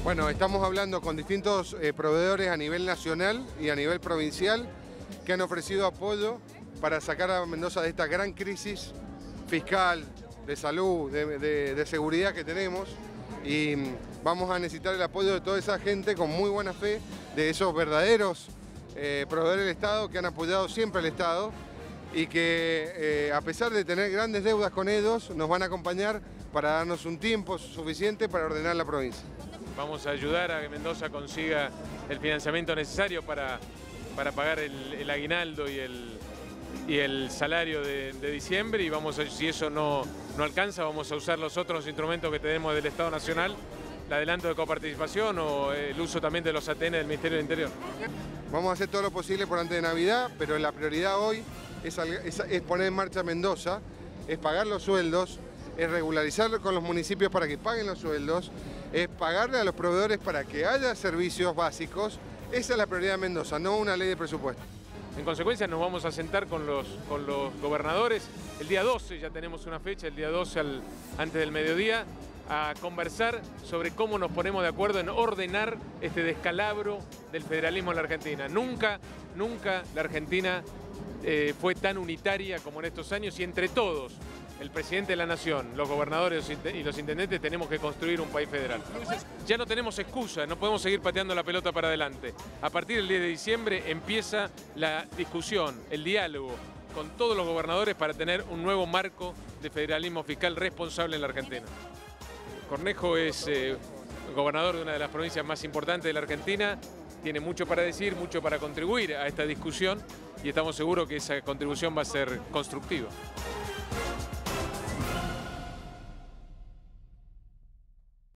Bueno, estamos hablando con distintos proveedores a nivel nacional y a nivel provincial que han ofrecido apoyo para sacar a Mendoza de esta gran crisis fiscal, de salud, de seguridad que tenemos, y vamos a necesitar el apoyo de toda esa gente con muy buena fe, de esos verdaderos proveedores del Estado que han apoyado siempre al Estado y que a pesar de tener grandes deudas con ellos, nos van a acompañar para darnos un tiempo suficiente para ordenar la provincia. Vamos a ayudar a que Mendoza consiga el financiamiento necesario para pagar el aguinaldo y el salario de diciembre, y si eso no alcanza, vamos a usar los otros instrumentos que tenemos del Estado Nacional, el adelanto de coparticipación o el uso también de los ATN del Ministerio del Interior. Vamos a hacer todo lo posible por antes de Navidad, pero la prioridad hoy es poner en marcha Mendoza, es pagar los sueldos, es regularizar con los municipios para que paguen los sueldos, es pagarle a los proveedores para que haya servicios básicos. Esa es la prioridad de Mendoza, no una ley de presupuesto. En consecuencia nos vamos a sentar con los gobernadores el día 12, ya tenemos una fecha, el día 12 antes del mediodía, a conversar sobre cómo nos ponemos de acuerdo en ordenar este descalabro del federalismo en la Argentina. Nunca la Argentina fue tan unitaria como en estos años, y entre todos, el presidente de la Nación, los gobernadores y los intendentes, tenemos que construir un país federal. Ya no tenemos excusa, no podemos seguir pateando la pelota para adelante. A partir del 10 de diciembre empieza la discusión, el diálogo con todos los gobernadores para tener un nuevo marco de federalismo fiscal responsable en la Argentina. Cornejo es gobernador de una de las provincias más importantes de la Argentina, tiene mucho para decir, mucho para contribuir a esta discusión, y estamos seguros que esa contribución va a ser constructiva.